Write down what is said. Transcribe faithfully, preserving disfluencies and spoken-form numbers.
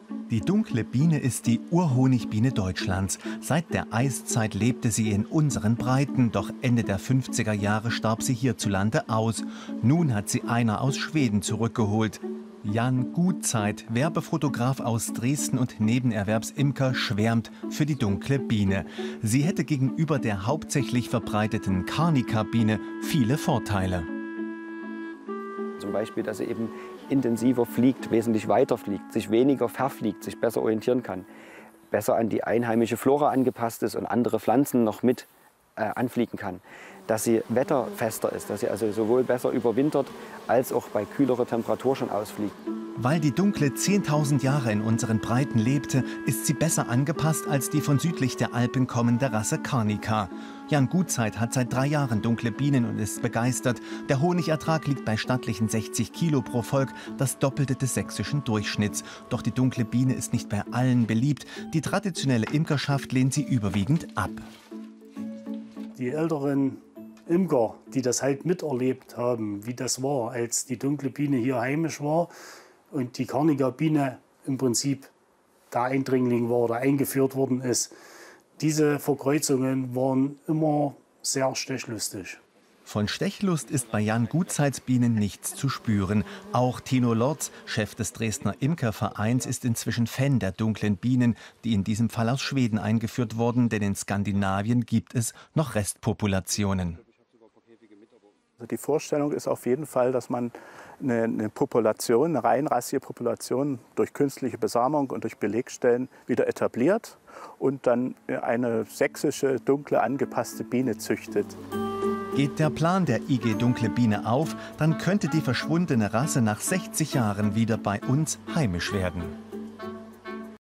Die dunkle Biene ist die Urhonigbiene Deutschlands. Seit der Eiszeit lebte sie in unseren Breiten, doch Ende der fünfziger Jahre starb sie hierzulande aus. Nun hat sie einer aus Schweden zurückgeholt. Jan Gutzeit, Werbefotograf aus Dresden und Nebenerwerbsimker, schwärmt für die dunkle Biene. Sie hätte gegenüber der hauptsächlich verbreiteten Carnica-Biene viele Vorteile. Zum Beispiel, dass sie eben intensiver fliegt, wesentlich weiter fliegt, sich weniger verfliegt, sich besser orientieren kann, besser an die einheimische Flora angepasst ist und andere Pflanzen noch mit äh, anfliegen kann. Dass sie wetterfester ist, dass sie also sowohl besser überwintert als auch bei kühlerer Temperatur schon ausfliegt. Weil die dunkle zehntausend Jahre in unseren Breiten lebte, ist sie besser angepasst als die von südlich der Alpen kommende Rasse Carnica. Jan Gutzeit hat seit drei Jahren dunkle Bienen und ist begeistert. Der Honigertrag liegt bei stattlichen sechzig Kilo pro Volk, das Doppelte des sächsischen Durchschnitts. Doch die dunkle Biene ist nicht bei allen beliebt. Die traditionelle Imkerschaft lehnt sie überwiegend ab. Die älteren Imker, die das halt miterlebt haben, wie das war, als die dunkle Biene hier heimisch war und die Carnica-Biene im Prinzip der Eindringling war oder eingeführt worden ist. Diese Verkreuzungen waren immer sehr stechlustig. Von Stechlust ist bei Jan Gutzeits Bienen nichts zu spüren. Auch Tino Lorz, Chef des Dresdner Imkervereins, ist inzwischen Fan der dunklen Bienen, die in diesem Fall aus Schweden eingeführt wurden, denn in Skandinavien gibt es noch Restpopulationen. Also die Vorstellung ist auf jeden Fall, dass man eine, eine Population, eine reinrassige Population durch künstliche Besamung und durch Belegstellen wieder etabliert und dann eine sächsische, dunkle, angepasste Biene züchtet. Geht der Plan der I G Dunkle Biene auf, dann könnte die verschwundene Rasse nach sechzig Jahren wieder bei uns heimisch werden.